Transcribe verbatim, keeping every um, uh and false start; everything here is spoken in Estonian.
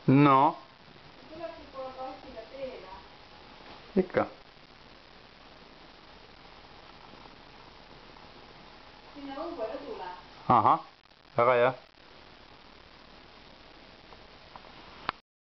No. Tuleksid poole kastiga teele. Ikka. Sinna õue rõdule. Ahah, väga hea.